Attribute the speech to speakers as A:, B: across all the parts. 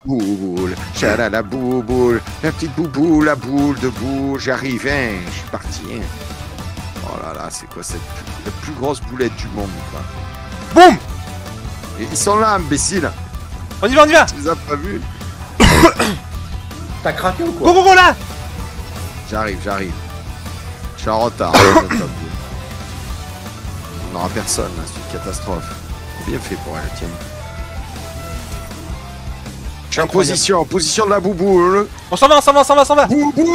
A: Bouboule, chala la bouboule, la petite bouboule, la boule de boule, j'arrive, hein, je suis parti, hein. Oh là là, c'est quoi cette la plus grosse boulette du monde, quoi.
B: Boum!
A: Et ils sont là, imbéciles.
B: On y va, on y va!
A: Tu les as pas vus?
C: T'as craqué ou quoi?
B: Go, là!
A: J'arrive. Je suis en retard. On n'aura personne, là, c'est une catastrophe. Bien fait pour elle, tiens. Je suis en position de la bouboule.
B: On s'en va!
A: Bouboule!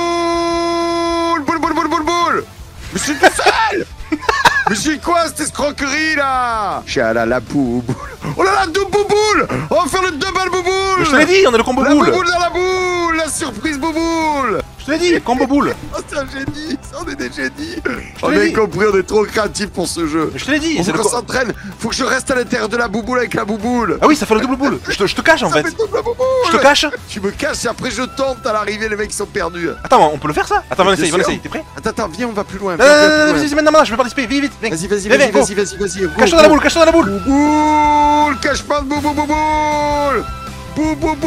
A: Boule! Mais c'est tout seul! Mais c'est quoi cette escroquerie là? Chala la bouboule. Oh là là, deux bouboules! On va faire le double bouboule!
B: Mais je te l'ai dit, on a le combo
A: La
B: boule!
A: bouboule dans la boule! La surprise bouboule!
B: Je te l'ai dit, combo boule!
A: Oh, c'est un génie! On est des génies! On
B: l'ai
A: a
B: dit.
A: compris, on est trop créatifs pour ce jeu.
B: Mais je te l'ai dit,
A: Il
B: c'est
A: faut
B: le
A: qu'on s'entraîne. Faut que je reste à l'intérieur de la bouboule avec la bouboule.
B: Ah oui, ça fait le double boule! Je te cache en
A: Ça
B: fait!
A: fait double bouboule.
B: Je te cache!
A: Tu me caches et après je tente à l'arrivée, les mecs sont perdus.
B: Attends, on peut le faire ça? Attends, on
A: Bien
B: essaye,
A: sûr.
B: t'es prêt?
A: Attends, viens, on va plus loin.
B: Non, vas-y, c'est maintenant, je vais participer, vite!
A: Vas-y,
B: Viens, go.
A: vas-y.
B: Cache-toi dans la boule, cache-toi dans la boule!
A: Bouboule, cache-pas de bouboule. Bouboule.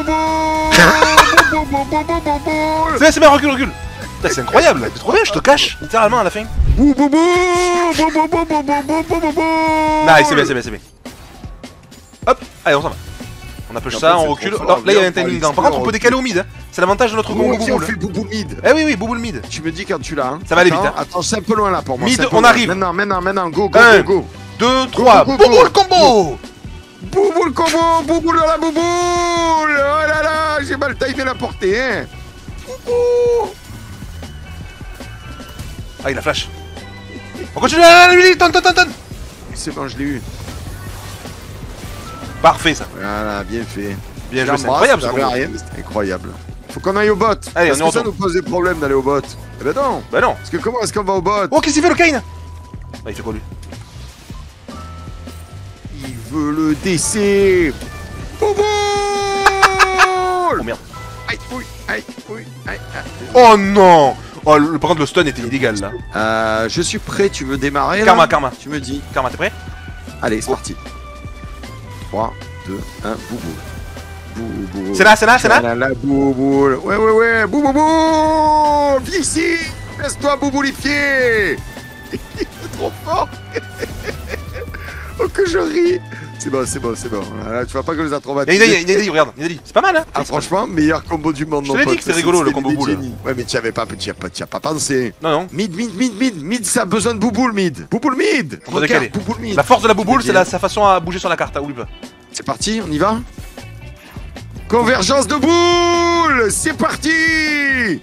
B: C'est bien, recule! Putain, c'est incroyable! C'est trop bien, je te cache, littéralement à la fin.
A: Bouboule.
B: Nice, c'est bien. Hop, allez, on s'en va. On approche
A: En
B: ça,
A: fait,
B: on
A: c'est
B: recule.
A: trop fort.
B: Alors, là, il y a
A: Viens,
B: un timing
A: on
B: down. Par
A: va
B: contre, on peut
A: recule.
B: décaler au mid. Hein. C'est l'avantage de notre combo
A: On
B: boule.
A: fait bouboule mid.
B: Eh oui, bouboule mid.
A: Tu me dis quand tu l'as. Hein.
B: Ça va aller vite, hein.
A: Attends, c'est un peu loin là pour moi.
B: Mid,
A: c'est un peu
B: on
A: loin.
B: arrive.
A: Maintenant, go.
B: 2, 3,
A: go.
B: bouboule combo!
A: Bouboule combo, bouboule dans la bouboule. Oh là là, j'ai mal timé la portée, hein. Bouboule.
B: Ah, il a flash. On continue, allez, tonne.
A: C'est bon, je l'ai eu.
B: Parfait, ça.
A: Voilà, bien fait.
B: Bien joué, c'est incroyable ce
A: ça
B: combo.
A: rien, mais c'était incroyable. Faut qu'on aille au bot.
B: Allez,
A: parce
B: on y
A: que ça
B: retourne.
A: nous pose des problèmes d'aller au bot. Eh ben non.
B: Bah non.
A: Parce que comment est-ce qu'on va au bot?
B: Oh, qu'est-ce qu'il fait le Kane? Ah, il fait quoi lui?
A: Il veut le DC. Bouboule.
B: Oh merde.
A: Aïe.
B: Oh non! Oh, par contre, le stun était illégal là.
A: Je suis prêt, tu veux démarrer là?
B: Karma.
A: Tu me dis.
B: Karma, t'es prêt?
A: Allez, c'est parti. 3, 2, 1, bouboule.
B: C'est là?
A: La bouboule. Ouais. Bouboule. Viens ici. Laisse-toi bouboulifier. Il est trop fort. Oh, que je ris. C'est bon. Là, tu vas pas que les a traumatisés.
B: Nidali, regarde, Nidali. C'est pas mal, hein?
A: Ah, franchement, meilleur combo du monde.
B: Je te l'ai dit que c'était rigolo, le combo boule.
A: Ouais, mais tu as pas pensé.
B: Non.
A: Mid, ça a besoin de bouboule mid. Bouboule mid.
B: On va décaler.
A: Bouboule mid.
B: La force de la bouboule, c'est
A: bien.
B: sa façon à bouger sur la carte, oublie pas.
A: C'est parti, on y va. Convergence de boules. C'est parti.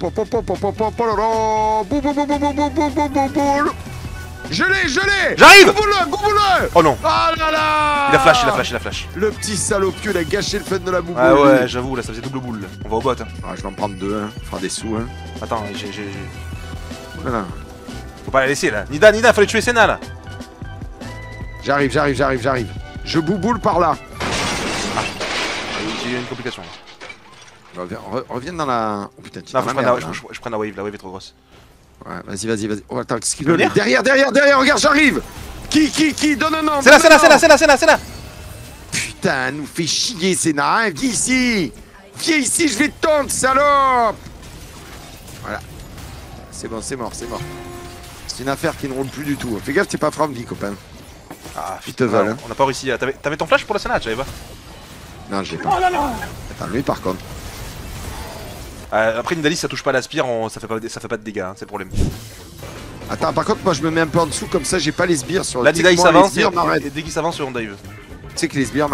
A: Boule. Je l'ai.
B: J'arrive.
A: Bouboule.
B: Oh non.
A: Oh là là.
B: Il a flash.
A: Le petit salopio, il a gâché le fun de la bouboule.
B: Ah ouais, j'avoue, là ça faisait double boule. On va au bot. Hein.
A: Ah, je vais en prendre deux, hein. Faire des sous, hein.
B: Attends,
A: Voilà.
B: Faut pas la laisser là. Nida, fallait tuer Senna là.
A: J'arrive. Je bouboule par là.
B: J'ai eu une complication.
A: Reviens dans la. Oh putain, tu
B: Non, faut que je prenne la wave est trop grosse.
A: Ouais, vas-y. Oh, attends, qu'est-ce qu'il veut? Derrière, regarde, j'arrive. Qui? Donne un nom.
B: C'est là.
A: Putain, nous fait chier, Senna, hein. Viens ici, je vais te tendre, salope. Voilà. C'est bon, c'est mort. C'est une affaire qui ne roule plus du tout. Fais gaffe, t'es pas Francky, copain.
B: Ah,
A: Ils te veulent, hein.
B: On n'a pas réussi à. T'avais ton flash pour la Senna, je savais pas.
A: Non, je l'ai pas.
C: Oh là là.
A: Attends, lui, par contre.
B: Après, Nidali, ça touche pas la spire, ça fait pas de dégâts, hein, c'est le problème.
A: Attends, par contre, moi, je me mets un peu en dessous, comme ça, j'ai pas les sbires sur le.
B: Là, Nidali
A: Moi,
B: s'avance,
A: les sbires m'arrêtent.
B: et dès qu'il s'avance, on dive.
A: Tu sais que les sbires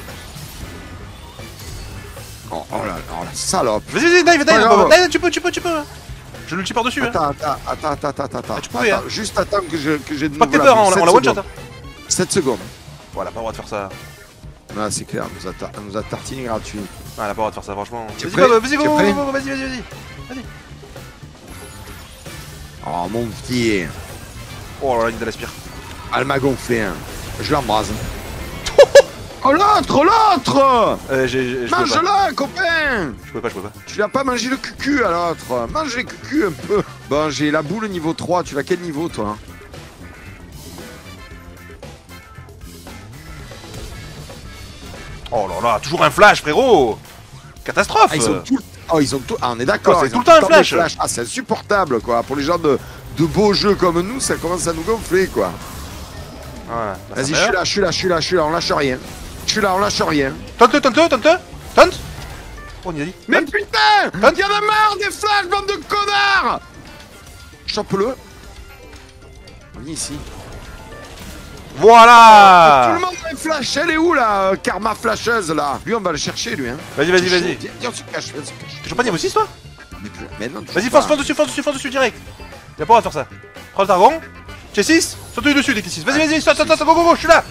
A: oh là, salope.
B: Vas-y, dive,
A: grave.
B: tu peux. Je le tue par-dessus. Hein.
A: Attends.
B: tu peux, hein.
A: Juste attends que j'ai de
B: Pas que t'aies
A: nouveau
B: peur,
A: la
B: hein,
A: boule.
B: on la one shot.
A: 7 secondes.
B: Voilà, pas le droit de faire ça.
A: Ah, c'est clair, on nous a tartiné gratuit.
B: Ah, elle a pas le droit de faire ça, franchement.
A: T'es
B: Vas-y,
A: prêt
B: vas-y.
A: Oh mon pied.
B: Oh là là, il a l'aspire.
A: Elle m'a gonflé, hein. Je l'embrase. Oh l'autre
B: Je
A: Mange-la, copain.
B: peux pas.
A: Tu l'as pas mangé le cucu à l'autre. Mange les cucu un peu. Bon, j'ai la boule niveau 3. Tu l'as quel niveau, toi?
B: Oh là là, toujours un flash, frérot. Catastrophe.
A: Ah, ils ont tout... Oh, ils ont tout... Ah, on est d'accord.
B: C'est
A: ils
B: tout
A: ont
B: le temps un
A: des
B: flash.
A: flashs. Ah, c'est insupportable, quoi. Pour les gens de beaux jeux comme nous, ça commence à nous gonfler, quoi.
B: Voilà.
A: Vas-y, je suis là, on lâche rien. Je suis là, on lâche rien.
B: Tente. Oh, on y a dit.
A: Mais putain, y'en a marre des flashs, bande de connards. Chope-le. Viens ici.
B: Voilà.
A: Tout le monde a un flash, elle est où là, Karma flasheuse là? Lui on va le chercher lui hein.
B: Vas-y.
A: Viens, on se cache,
B: T'es pas niveau 6 toi?
A: Mais non,
B: vas-y, fonce dessus direct. Y'a pas le droit de faire ça. Prends le targon. T'es 6. Saute-lui dessus dès que t'es 6. Vas-y, saute, go, je suis là.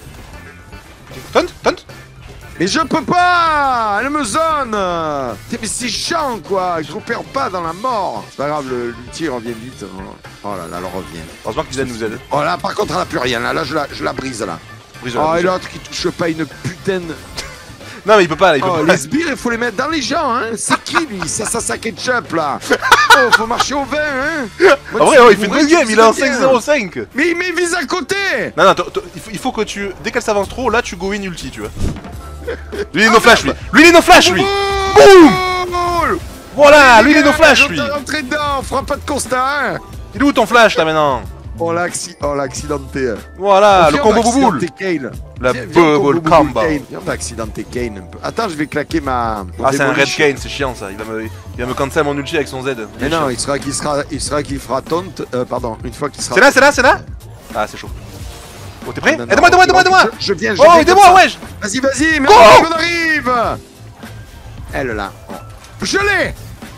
B: Tente.
A: Mais je peux pas. Elle me zone. Mais c'est chiant quoi, je repère pas dans la mort. C'est pas grave, l'ulti revient vite. Oh là là, elle revient.
B: Heureusement que Zed nous aide.
A: Oh là, par contre elle a plus rien, là je la brise là. Oh et l'autre qui touche pas une putain de...
B: Non mais il peut pas,
A: Oh, les sbires, il faut les mettre dans les gens, hein. C'est qui lui? Ça ketchup là. Oh, faut marcher au vin, hein.
B: En vrai, il fait une bonne game, il est en 5-0-5.
A: Mais il vise à côté.
B: Non, il faut que tu... Dès qu'elle s'avance trop, là tu go in ulti, tu vois. Lui il est no flash, lui. Lui il est no flash, lui. Boum. Voilà, lui il est no flash, lui.
A: Rentré dedans, on fera pas de constat, hein.
B: Il est où ton flash, là, maintenant?
A: On l'a accidenté.
B: Voilà, le combo bouboule. La bubble combo.
A: On va accidenter Kane un peu. Attends, je vais claquer ma...
B: Ah, c'est un red Kane, c'est chiant ça. Il va me cancel mon ulti avec son Z.
A: Mais non, il sera qu'il fera taunt. Pardon, une fois qu'il sera...
B: C'est là. Ah, c'est chaud. Oh, t'es prêt? Aide-moi.
A: Je viens.
B: Oh, aidez-moi, wesh.
A: Vas-y, mais on arrive. Elle là. Je l'ai.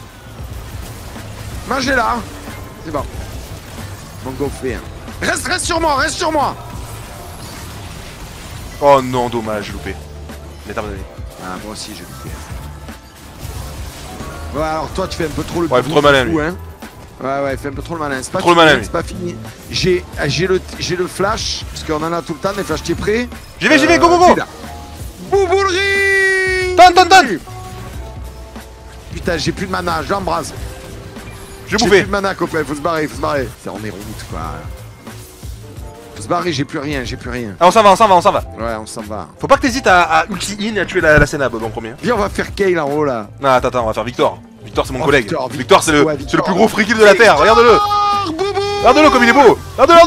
A: Mangez-la. C'est bon. Mon gonflé. Reste sur moi.
B: Oh non, dommage, j'ai loupé. Mais
A: ah, moi aussi, j'ai loupé. Ouais, alors toi, tu fais un peu trop le...
B: Ouais, trop malin, lui.
A: Hein. Ouais, fais un peu trop le malin. C'est pas
B: trop
A: fini,
B: malin,
A: c'est pas fini. J'ai le flash, parce qu'on en a tout le temps, des flashs, t'es prêt?
B: J'y vais, go.
A: Bouboulerie.
B: Tente.
A: Putain, j'ai plus de mana, je l'embrasse.
B: J'ai
A: plus
B: bouffé.
A: de mana, copain, faut se barrer. On est route, quoi. Faut se barrer, j'ai plus rien.
B: Ah, on s'en va.
A: Ouais, on s'en va.
B: Faut pas que t'hésites à ulti in et à tuer la Senna, Bob, en premier.
A: Viens, on va faire Kale en haut, là.
B: Non, attends, on va faire Victor. Victor, c'est mon collègue.
A: Victor,
B: c'est le plus gros free kill de la Terre, regarde-le. Regarde-le comme il est beau.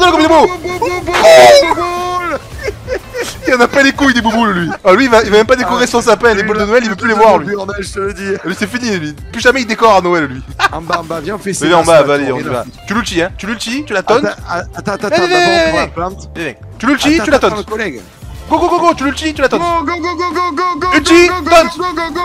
B: Il en a pas les couilles des bouboules, lui. Ah, lui, il va même pas décorer son sapin, les boules de Noël, il veut plus les voir, lui.
A: Je te le dis.
B: Lui, c'est fini, lui. Plus jamais il décore à Noël, lui.
A: En bas, viens, on fait ça.
B: Viens en bas, allez, on y va. Tu l'ulti, hein. Tu la tauntes.
A: Attends, d'abord, on prend la plante.
B: Tu l'ulti, tu la tauntes. Go, tu l'ulti, tu la tauntes.
A: Go.
B: Ulti, taunt.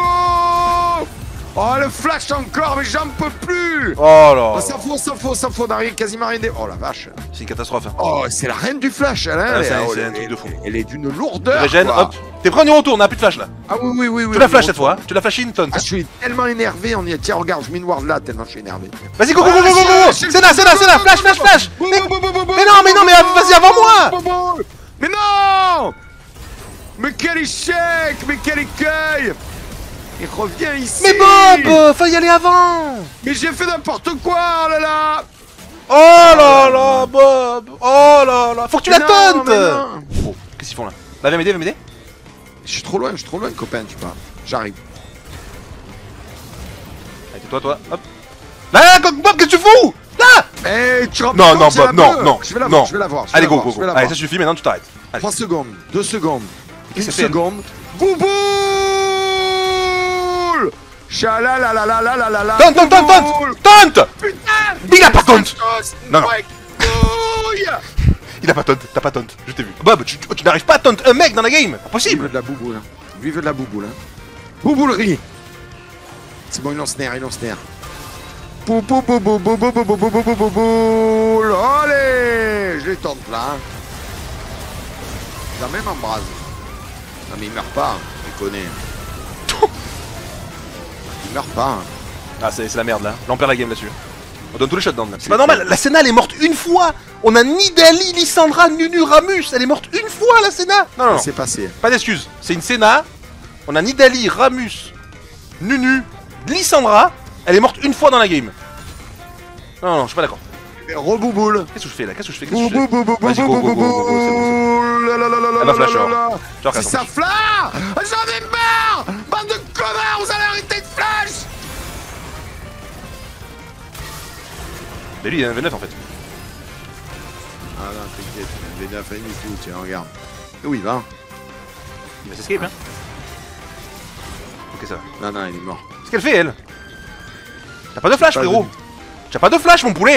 A: Oh, le flash encore, mais j'en peux plus.
B: Oh là.
A: Ça faut, quasiment rien. Oh la vache.
B: C'est une catastrophe.
A: Oh, c'est la reine du flash, elle, hein.
B: C'est un truc de fou.
A: Elle est d'une lourdeur.
B: Régène, hop. T'es prêt, on y retourne, on a plus de flash là.
A: Ah oui.
B: Tu la flash cette fois, tu la flash in, taunt.
A: Ah, je suis tellement énervé, on y est. Tiens, regarde, je mets une ward là, tellement je suis énervé.
B: Vas-y, go. C'est là, flash. Mais non, mais vas-y avant moi.
A: Mais non. Mais quel échec. Mais quel écueil. Il revient ici.
B: Mais Bob, fallait y aller avant.
A: Mais j'ai fait n'importe quoi, oh là là.
B: Oh là, Bob. Oh là, faut que tu la tauntes. Oh, qu'est-ce qu'ils font là? Là, viens m'aider.
A: Je suis trop loin, copain, tu vois. J'arrive.
B: Allez, toi, hop. Là, Bob, qu'est-ce que tu fous? Là.
A: Eh, tu rentres.
B: Non, Bob, non.
A: Je vais la voir.
B: Allez, go. Allez, ça suffit, maintenant tu t'arrêtes.
A: 3 secondes, 2 secondes, 1 seconde. Bouboule. Chalalalalalala.
B: Taunt.
A: Putain.
B: Il a pas taunt. Non.
A: Couille.
B: Il a pas taunt, t'as pas taunt, je t'ai vu. Bob, tu n'arrives pas à taunt un mec dans la game. Impossible.
A: Lui veut de la bouboule. Lui veut de la bouboule. Bouboulerie. C'est bon, il lance nerf. Bouboule. Allez. Je les tente là. La même embrase. Non mais il meurt pas, je connais. Il meurt pas.
B: Ah c'est la merde là, là on perd la game là-dessus. On donne tous les shutdowns là. C'est pas normal, la Senna elle est morte une fois. On a Nidalee, Lissandra, Nunu, Ramus. Elle est morte une fois la Senna. Non.
A: C'est passé.
B: Pas d'excuses, c'est une Senna. On a Nidalee, Ramus, Nunu, Lissandra. Elle est morte une fois dans la game. Non, je suis pas d'accord.
A: Rebouboule.
B: Qu'est-ce que je fais là?
A: Bouboule. là là là là
B: Elle va flash,
A: là là.
B: Genre,
A: C'est ça flash. J'en ai marre. Bande de connards, vous allez arrêter de flash.
B: Mais lui, il y a un V9 en fait.
A: Ah non, t'inquiète, il est fait du tout, tiens, regarde. Où il va?
B: Il va s'escape, hein. Ok, ça va.
A: Non, non, il est mort.
B: Qu'est-ce qu'elle fait, elle? T'as pas de flash,
A: Pas de-
B: frérot. T'as pas de flash, mon poulet.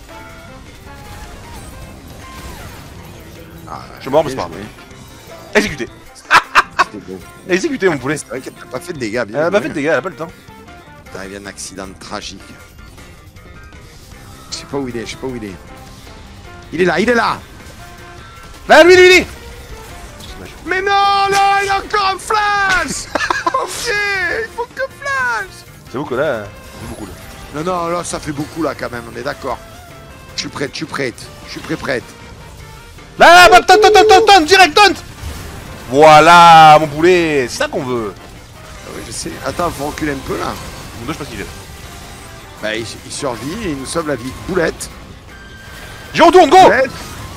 A: Ah,
B: Je suis mort, mais c'est
A: bien
B: pas grave.
A: joué.
B: Exécuté.
A: C'était beau.
B: Exécuté, mon poulet.
A: C'est vrai qu'elle t'a pas fait de dégâts, bien
B: Elle a pas
A: joué.
B: fait de dégâts, elle a pas le temps.
A: T'as arrivé un accident tragique. Je sais pas où il est, je sais pas où il est. Il est là, il est là.
B: Là, lui.
A: Mais non, non, il a encore un flash. Ok, il faut que flash.
B: J'avoue que là, c'est beaucoup là.
A: Non, non, là, ça fait beaucoup, là, quand même, on est d'accord. Je suis prête, je suis prête. Je suis prête.
B: Là, taunt, direct taunt. Voilà, mon poulet. C'est ça qu'on veut.
A: Ah oui, je sais. Attends, faut reculer un peu, là.
B: Mon dos, je sais pas ce qu'il fait.
A: Bah, il survit et il nous sauve la vie. Boulette.
B: J'y retourne, go.
A: Boulette.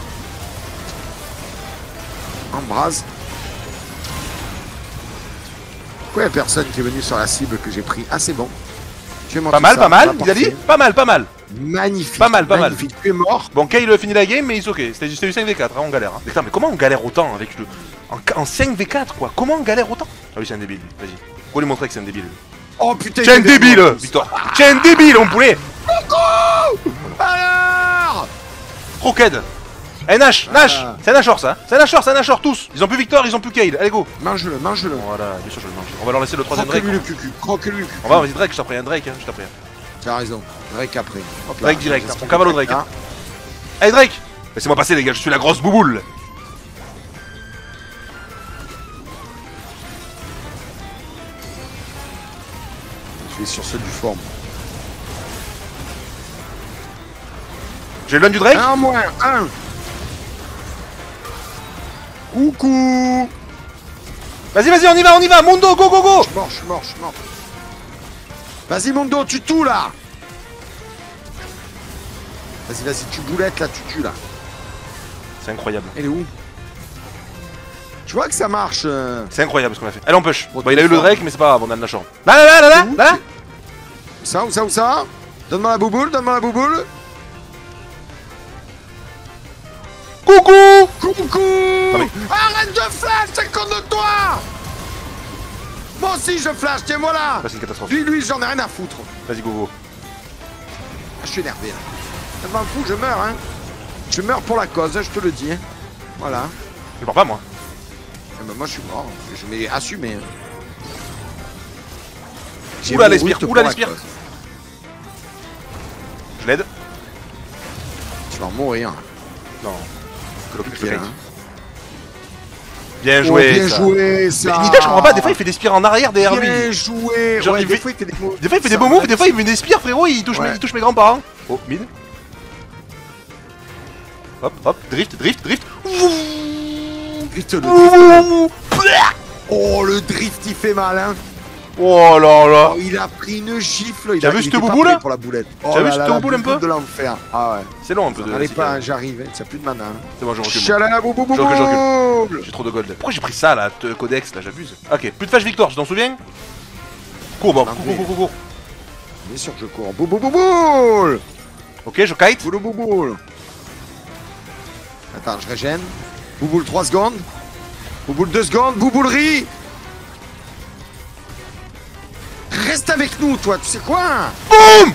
A: Embrase. Pourquoi y'a personne qui est venu sur la cible que j'ai pris? Ah, c'est bon. Tu es monté
B: Pas mal,
A: ça,
B: pas mal.
A: va,
B: Il a dit
A: parfait.
B: pas mal.
A: Magnifique.
B: Pas mal.
A: Magnifique. Tu es mort.
B: Bon, Kyle finit la game, mais il est ok. C'était du 5v4, hein, on galère. Hein. Mais putain, mais comment on galère autant avec le. En 5v4, quoi? Comment on galère autant? Ah oui, c'est un débile, vas-y. Faut lui montrer que c'est un débile.
A: Oh putain.
B: T'es un
A: il est
B: débile,
A: mort.
B: Victor. T'es un débile, mon poulet.
A: Alors.
B: Croquette. Eh, Nash, c'est un Nashor, ça. Hein. C'est un Nashor, tous. Ils ont plus Victor, ils ont plus Kyle. Allez, go.
A: Mange-le, mange-le.
B: Voilà, bien sûr, je le mange. On va leur laisser le troisième Drake.
A: Croque-lui le cucu. Croque-lui le cucu.
B: On va, vas-y, Drake, je t'en prie, un Drake, hein, je t'en prie.
A: Tu as raison. Drake après. Hop là.
B: Drake direct, hein. On cavale au Drake. Hein. Allez, Drake. Laissez-moi passer, les gars, je suis la grosse bouboule.
A: Je vais sur ceux du forme.
B: J'ai le lun du Drake.
A: Un en moins, un. Coucou.
B: Vas-y, on y va, Mondo, go.
A: Je suis mort. Vas-y, Mondo, tu tout là. Vas-y, tu boulettes là, tu tues là.
B: C'est incroyable.
A: Elle est où? Tu vois que ça marche.
B: C'est incroyable ce qu'on a fait. Allez, on push.
A: Bon,
B: Bon, il a eu le
A: fort.
B: Drake, mais c'est pas grave, on a le Nashor. Là.
A: Où ça? Donne-moi la bouboule.
B: Coucou.
A: Coucou. Arrête de flash, c'est contre toi. Moi aussi je flash, tiens-moi là.
B: Là, c'est une catastrophe.
A: Lui, j'en ai rien à foutre.
B: Vas-y, go.
A: Je suis énervé là. Ça m'en fout, je meurs, hein. Je meurs pour la cause, je te le dis. Hein. Voilà.
B: Je pars pas, moi.
A: Eh ben, moi je suis mort. Je vais assumer.
B: Oula, les spires,
A: Je
B: Je l'aide.
A: vas en mourir.
B: Non.
A: Ok, hein.
B: Bien
A: Oh,
B: joué,
A: bien
B: ça.
A: joué, ça.
B: Mais Nita, je comprends pas, des fois il fait des spires en arrière derrière lui.
A: Bien joué.
B: Genre,
A: Ouais,
B: il
A: des
B: fait-
A: fois il fait des moves.
B: Des fois il fait des beaux moves, des fois il met des spires, frérot, il touche,
A: Ouais.
B: il touche mes grands-parents. Oh, mid. Hop, drift.
A: Drift, le drift. Oh, le drift il fait mal, hein.
B: Oh là là.
A: Oh, il a pris une gifle.
B: T'as vu cette
A: était pas
B: bouboule,
A: prêt
B: là
A: pour la boulette. Oh
B: T'as vu
A: là
B: cette
A: là, la
B: bouboule un peu
A: de l'enfer. Ah ouais.
B: C'est long un peu de.
A: Allez pas, j'arrive. Hein. T'as plus de mana. Hein.
B: C'est bon, je recule.
A: Chalala bouboule.
B: Je recule. J'ai trop de gold. Pourquoi j'ai pris ça là, codex là, j'abuse. Ok, plus de flash Victor, tu t'en souviens? Cours, bon, cours.
A: Bien sûr que je cours. Bouboule.
B: Ok, je kite.
A: Bouboule. Attends, je régène. Bouboule 3 secondes. Bouboule 2 secondes. Bouboulerie. Reste avec nous, toi, tu sais quoi?
B: Boum.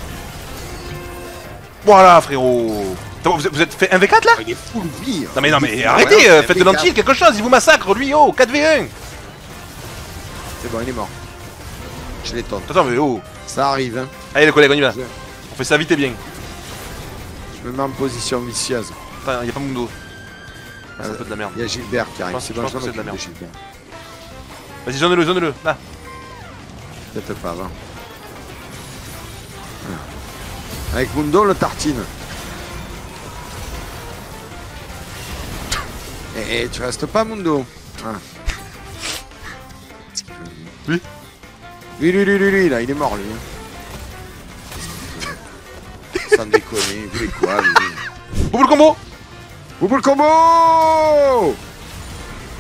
B: Voilà, frérot. Attends, vous êtes fait 1v4 là?
A: Il est full vie.
B: Non mais arrêtez, faites de l'anti quelque chose, il vous massacre lui, oh, 4v1.
A: C'est bon, il est mort. Je l'étonne.
B: Attends, mais oh.
A: Ça arrive, hein.
B: Allez les collègues, on y va.
A: Je-
B: On fait ça vite et bien.
A: Je me mets en position vicieuse.
B: Attends, y'a pas Mundo. C'est un peu de la merde.
A: Il y a Gilbert qui arrive.
B: pense-
A: C'est
B: je
A: bon,
B: pense
A: je
B: que c'est de la
A: m'occupe
B: merde.
A: Gilbert.
B: Vas-y, zone-le, là.
A: Peut-être pas, va. Avec Mundo, le tartine. Eh, tu restes pas, Mundo. Ah.
B: Oui.
A: Lui, là, il est mort, lui. Sans déconner, vous voulez quoi, lui?
B: Bouboule combo.
A: Bouboule combo.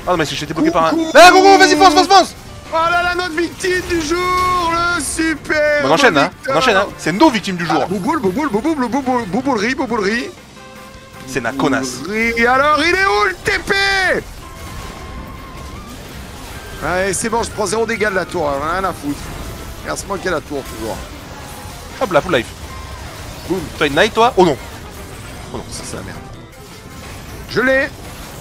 B: Ah non, mais j'étais bloqué par un. Ah, Gogo, vas-y, fonce, fonce, fonce.
A: Oh là là, notre victime du jour, le super.
B: On enchaîne, hein. On enchaîne, hein. C'est nos victimes du jour.
A: Bouboulerie.
B: C'est na connasse.
A: Et alors, il est où le TP? Allez, c'est bon, je prends 0 dégâts de la tour, rien à foutre. Regarde, c'est moi qui ai la tour, toujours.
B: Hop là, full life. Boum. Toi, une night, toi? Oh non.
A: Oh non, ça c'est la merde. Je l'ai.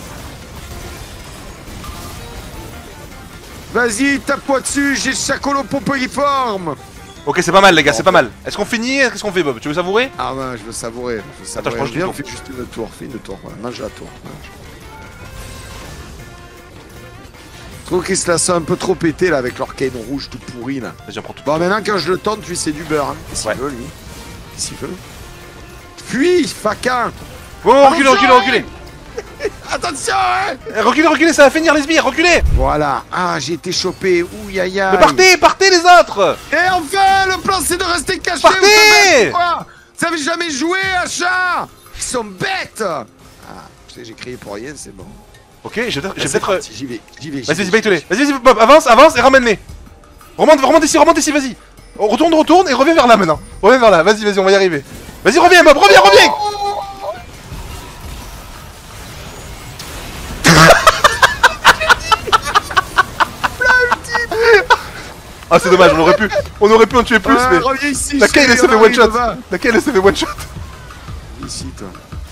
A: Vas-y, tape-moi dessus, j'ai le chacolo pompéiforme.
B: Ok, c'est pas mal, les gars, c'est pas mal. Est-ce qu'on finit? Qu'est-ce qu'on fait, Bob? Tu veux savourer?
A: Ah ouais, je veux savourer.
B: Attends, je prends juste une
A: Viens,
B: tour.
A: on fait juste une tour, fais une tour. Voilà, mange la tour. Je trouve qu'ils se la sont un peu trop pété là avec leur cane rouge tout pourri là.
B: Vas-y, on prend tout.
A: Bon, maintenant quand je le tente, lui c'est du beurre. Hein. Qu'est-ce qu'il veut lui? Qu'est-ce qu'il veut? Fuis, faquin!
B: Oh, reculez, reculez, reculez!
A: Attention, hein!
B: Reculez, reculez, ça va finir les sbires, reculez!
A: Voilà. Ah, j'ai été chopé. Ouh, aïe aïe.
B: Mais partez, partez les autres!
A: Et enfin, le plan c'est de rester caché.
B: Partez!
A: Vous avez jamais joué à chat? Ils sont bêtes! Ah, tu sais, j'ai crié pour rien, c'est bon.
B: Ok, j'ai peut-être.
A: J'y vais, j'y vais.
B: Vas-y, vas-y, bait-les. Vas-y, vas-y, Bob, avance, avance et ramène-les. Remonte ici, vas-y. Retourne et reviens vers là maintenant. Reviens vers là, vas-y, vas-y, on va y arriver. Vas-y, reviens, Bob, reviens! Ah, c'est dommage, on aurait pu en tuer plus, mais.
A: Reviens ici.
B: La Kayle, elle s'est fait one shot. La Kayle, elle s'est fait one shot.
A: Ici, toi.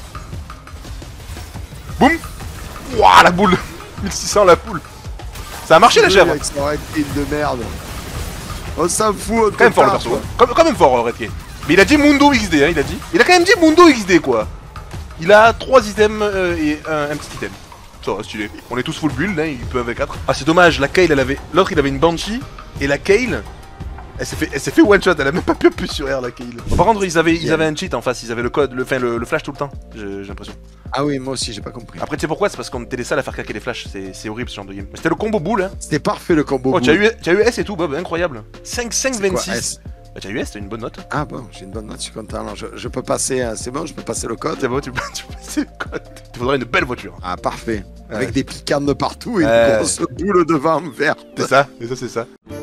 B: Boum. Wouah, la boule. 1600 la poule. Ça a marché la chèvre.
A: Avec son red kill de merde. On s'en fout.
B: Quand même fort le perso. Quand même fort Red Key. Mais il a dit Mundo XD, hein, il a dit. Il a quand même dit Mundo XD quoi. Il a 3 items et un petit item. Ça va, stylé. On est tous full build, hein, il peut avec 4. Ah, c'est dommage, la Kayle elle avait. L'autre il avait une Banshee. Et la Kayle. Elle s'est fait one shot, elle a même pas pu appuyer sur R la Kayle. Bon, par contre, ils avaient un cheat en face, ils avaient le code, le flash tout le temps, j'ai l'impression.
A: Ah oui, moi aussi, j'ai pas compris.
B: Après, tu sais pourquoi? C'est parce qu'on était les seuls à faire claquer les flashs, c'est horrible ce genre de game. Mais c'était le combo boule, hein.
A: C'était parfait le combo.
B: Oh, tu as eu S et tout, Bob, incroyable. 5-26. Bah, tu as eu S, t'as une bonne note.
A: Ah bon, j'ai une bonne note, je suis content. Alors, je peux passer, c'est bon, je peux passer le code.
B: C'est bon, tu peux passer le code. Il faudrait une belle voiture.
A: Ah, parfait.
B: Ouais.
A: Avec des picarnes de partout et une grosse boule devant verte.
B: C'est ça, c'est ça.